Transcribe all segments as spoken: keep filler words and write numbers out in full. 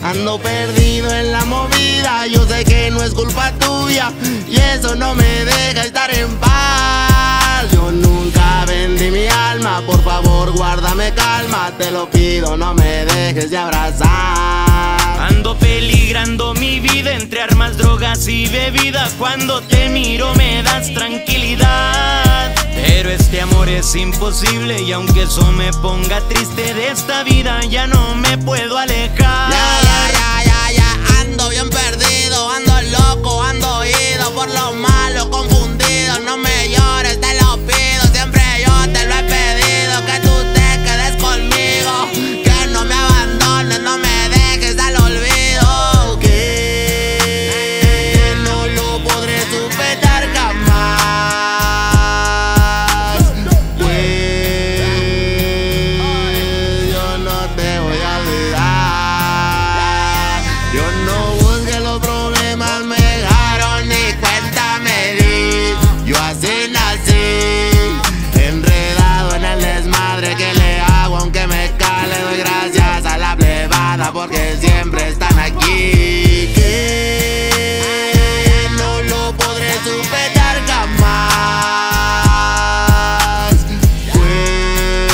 Ando perdido en la movida, yo sé que no es culpa tuya y eso no me deja estar en paz. Yo nunca vendí mi alma, por favor guárdame calma, te lo pido, no me dejes de abrazar. Ando peligrando mi vida entre armas, drogas y bebida. Cuando te miro me das tranquilidad, pero este amor es imposible y aunque eso me ponga triste de esta vida ya no me puedo alejar. Ya, ya, ya, ya, ya, ando bien perdido, ando loco, ando ido por lo malo, confundido. No me llores, te lo pido, siempre yo te lo he pedido, que tú te quedes conmigo, que no me abandones, no me dejes al olvido, que no lo podré superar jamás. Pues yo no te voy a olvidar. Yo no busqué los problemas, me dejaron ni cuenta me di. Yo así nací, enredado en el desmadre que le hago, aunque me cale doy gracias a la plebada porque siempre están aquí. Que no lo podré superar jamás. Pues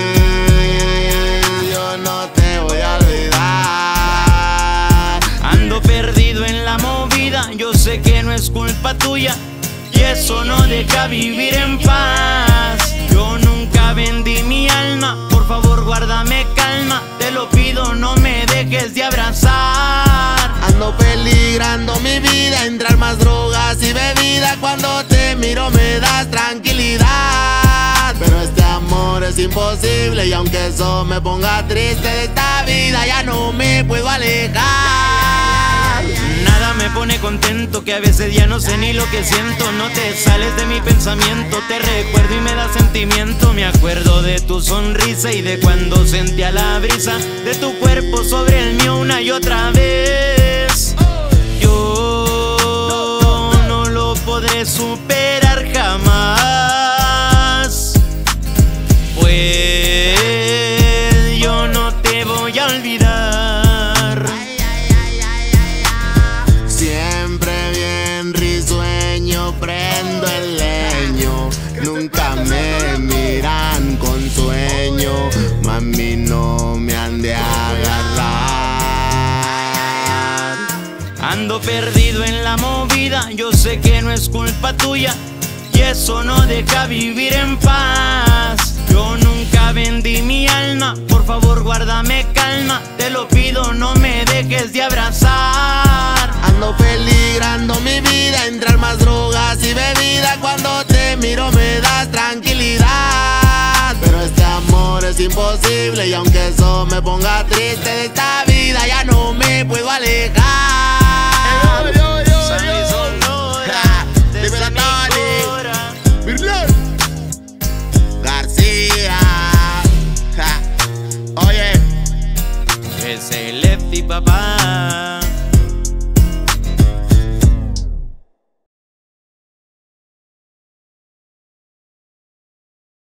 yo no te voy a olvidar. Ando perdido en la movida, yo sé que no es culpa tuya y eso no deja vivir en paz. Yo nunca vendí mi alma, por favor guárdame calma, te lo pido, no me dejes de abrazar. Ando peligrando mi vida entre armas, drogas y bebida. Cuando te miro me das tranquilidad, pero este amor es imposible y aunque eso me ponga triste de esta vida ya no me puedo alejar. Nada me pone contento, que a veces ya no sé ni lo que siento. No te sales de mi pensamiento, te recuerdo y me da sentimiento. Me acuerdo de tu sonrisa y de cuando sentía la brisa de tu cuerpo sobre el mío una y otra vez. Yo no lo podré superar jamás, pues yo no te voy a olvidar. Siempre bien risueño, prendo el leño, nunca me miran con sueño, mami no me han de agarrar. Ando perdido en la movida, yo sé que no es culpa tuya y eso no deja vivir en paz. Yo nunca vendí mi alma, por favor guárdame calma, te lo pido, no me dejes de abrazar. Ando peligrando mi vida entre armas, drogas y bebida. Cuando te miro me das tranquilidad, pero este amor es imposible y aunque eso me ponga triste de esta vida ya no me puedo alejar. Dímelo, Tony García. Ja. Oye, Ese Lefty, papá.